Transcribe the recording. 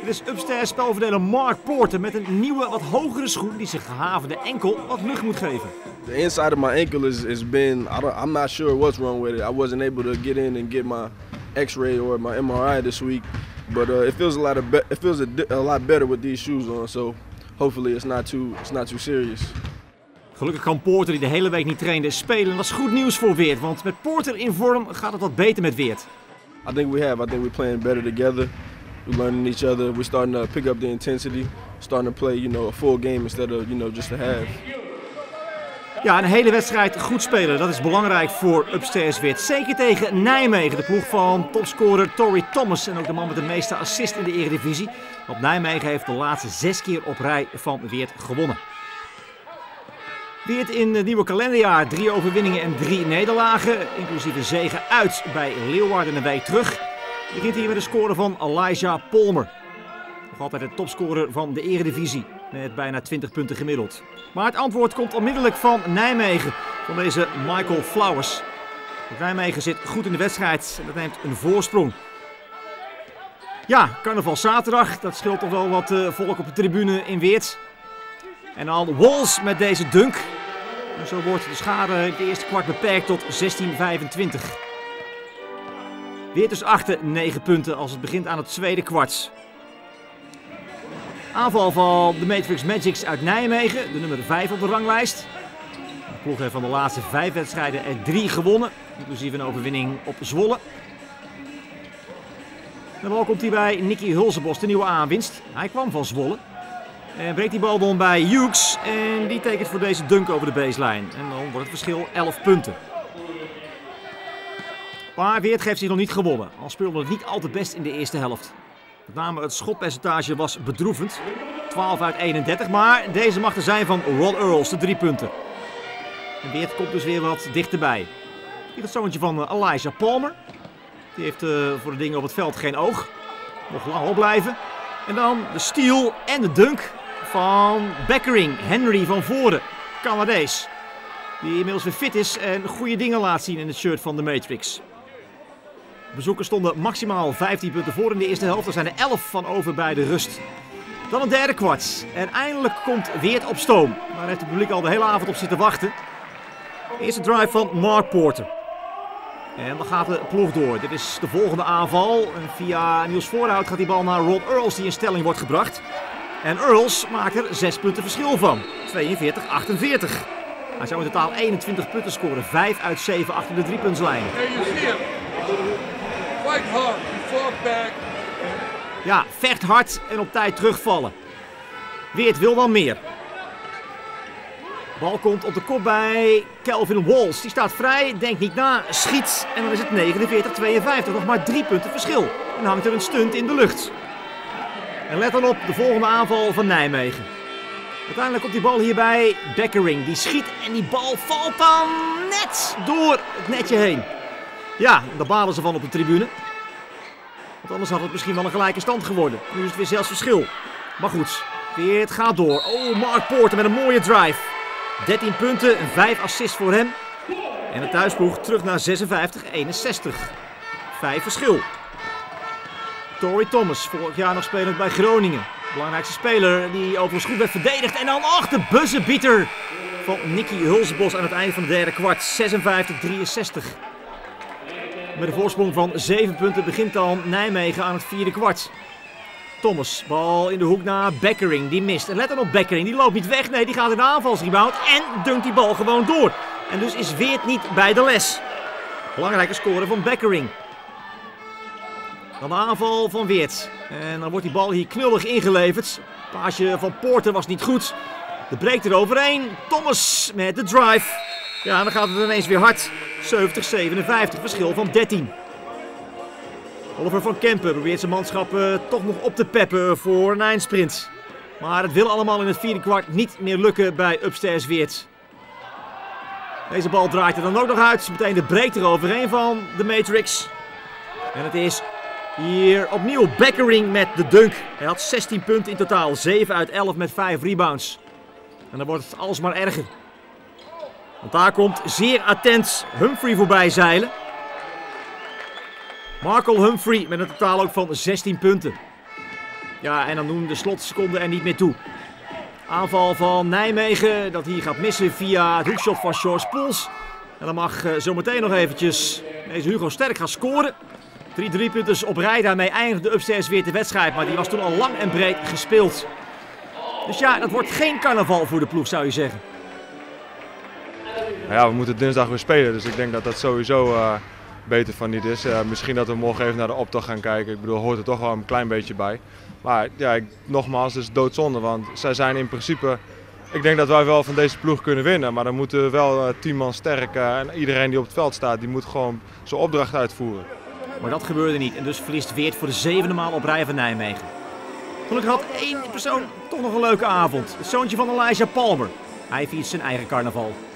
Dit is upstairs spelverdeler Mark Porter met een nieuwe, wat hogere schoen die zijn gehavende enkel wat lucht moet geven. The inside of my ankle is been, I'm not sure what's wrong with it. I wasn't able to get in and get my x-ray or my MRI this week. But it feels a lot better with these shoes on, so hopefully it's not too serious. Gelukkig kan Porter, die de hele week niet trainde, spelen. Dat is goed nieuws voor Weert, want met Porter in vorm gaat het wat beter met Weert. I think we're playing better together. We're learning each other. We're starting to pick up the intensity. Starting to play, a full game instead of, just a half. Ja, een hele wedstrijd goed spelen, dat is belangrijk voor upstairs Weert. Zeker tegen Nijmegen, de ploeg van topscorer Tory Thomas en ook de man met de meeste assist in de Eredivisie. Want Nijmegen heeft de laatste 6 keer op rij van Weert gewonnen. Weert in het nieuwe kalenderjaar 3 overwinningen en 3 nederlagen, inclusief een zege uit bij Leeuwarden een week terug. Begint hier met een score van Elijah Palmer. Nog altijd de topscorer van de Eredivisie met bijna 20 punten gemiddeld. Maar het antwoord komt onmiddellijk van Nijmegen, van deze Michael Flowers. Nijmegen zit goed in de wedstrijd en dat neemt een voorsprong. Ja, carnaval zaterdag, dat scheelt toch wel wat volk op de tribune in Weert. En dan Walls met deze dunk. En zo wordt de schade in het eerste kwart beperkt tot 16-25. Weert dus achter 9 punten als het begint aan het tweede kwart. Aanval van de Matrix Magics uit Nijmegen, de nummer 5 op de ranglijst. De ploeg heeft van de laatste 5 wedstrijden er 3 gewonnen, inclusief een overwinning op Zwolle. De bal komt hier bij Nicky Hulsebos, de nieuwe aanwinst. Hij kwam van Zwolle. En breekt die bal dan bij Hughes en die tekent voor deze dunk over de baseline. En dan wordt het verschil 11 punten. Maar Weert heeft zich nog niet gewonnen, al speelde het niet al te best in de eerste helft. Met name het schotpercentage was bedroevend, 12 uit 31, maar deze mag er zijn van Rod Earls, de 3 punten. En Weert komt dus weer wat dichterbij. Hier het zoontje van Elijah Palmer. Die heeft voor de dingen op het veld geen oog. Nog lang opblijven. En dan de steal en de dunk van Beckering, Henry van Voren, Canadees. Die inmiddels weer fit is en goede dingen laat zien in het shirt van de Matrix. Bezoekers stonden maximaal 15 punten voor in de eerste helft. Er zijn er 11 van over bij de rust. Dan een derde kwart. En eindelijk komt Weert op stoom. Daar heeft het publiek al de hele avond op zitten wachten. Eerste drive van Mark Porter. En dan gaat de ploeg door. Dit is de volgende aanval. En via Niels Voorhout gaat die bal naar Rod Earls die in stelling wordt gebracht. En Earls maakt er 6 punten verschil van. 42-48. Hij zou in totaal 21 punten scoren. 5 uit 7 achter de 3-puntslijn. Ja, vecht hard en op tijd terugvallen. Weert wil dan meer. Bal komt op de kop bij Kelvin Walls. Die staat vrij, denkt niet na, schiet en dan is het 49-52. Nog maar 3 punten verschil. En hangt er een stunt in de lucht. En let dan op de volgende aanval van Nijmegen. Uiteindelijk komt die bal hier bij Beckering. Die schiet en die bal valt dan net door het netje heen. Ja, daar balen ze van op de tribune. Want anders had het misschien wel een gelijke stand geworden. Nu is het weer zelfs verschil. Maar goed, Weert gaat door. Oh, Mark Porter met een mooie drive. 13 punten en 5 assists voor hem. En de thuisploeg terug naar 56-61. 5 verschil. Tory Thomas, vorig jaar nog spelend bij Groningen. Belangrijkste speler die overigens goed werd verdedigd. En dan de buzzerbieter van Nicky Hulsebos aan het einde van het derde kwart. 56-63. Met een voorsprong van 7 punten begint dan Nijmegen aan het vierde kwart. Thomas, bal in de hoek naar Beckering, die mist. En let dan op Beckering, die loopt niet weg, nee, die gaat in de aanvalsrebound en dunkt die bal gewoon door. En dus is Weert niet bij de les. Belangrijke score van Beckering. Dan de aanval van Weert. En dan wordt die bal hier knullig ingeleverd. Paasje van Porter was niet goed. De breekt er overheen. Thomas met de drive. Ja, dan gaat het ineens weer hard. 70-57, verschil van 13. Oliver van Kempen probeert zijn manschap toch nog op te peppen voor een eindsprint. Maar het wil allemaal in het vierde kwart niet meer lukken bij upstairs Weert. Deze bal draait er dan ook nog uit. Meteen de break er overheen van de Matrix. En het is hier opnieuw Beckering met de dunk. Hij had 16 punten in totaal. 7 uit 11 met 5 rebounds. En dan wordt het alsmaar erger. Want daar komt zeer attent Humphrey voorbij zeilen. Markel Humphrey met een totaal ook van 16 punten. Ja, en dan doen de slotseconden er niet meer toe. Aanval van Nijmegen, dat hier gaat missen via het hoekshot van George Poels. En dan mag zometeen nog eventjes deze Hugo Sterk gaan scoren. 3 driepunters op rij, daarmee eindigde de Upstairs weer de wedstrijd. Maar die was toen al lang en breed gespeeld. Dus ja, dat wordt geen carnaval voor de ploeg, zou je zeggen. Ja, we moeten dinsdag weer spelen, dus ik denk dat dat sowieso beter van niet is. Misschien dat we morgen even naar de optocht gaan kijken. Ik bedoel, hoort er toch wel een klein beetje bij. Maar ja, nogmaals, het is doodzonde, want zij zijn in principe... Ik denk dat wij wel van deze ploeg kunnen winnen, maar dan moeten we wel 10 man sterk en iedereen die op het veld staat, die moet gewoon zijn opdracht uitvoeren. Maar dat gebeurde niet en dus verliest Weert voor de 7e maal op rij van Nijmegen. Gelukkig had één persoon toch nog een leuke avond. Het zoontje van Elijah Palmer. Hij viert zijn eigen carnaval.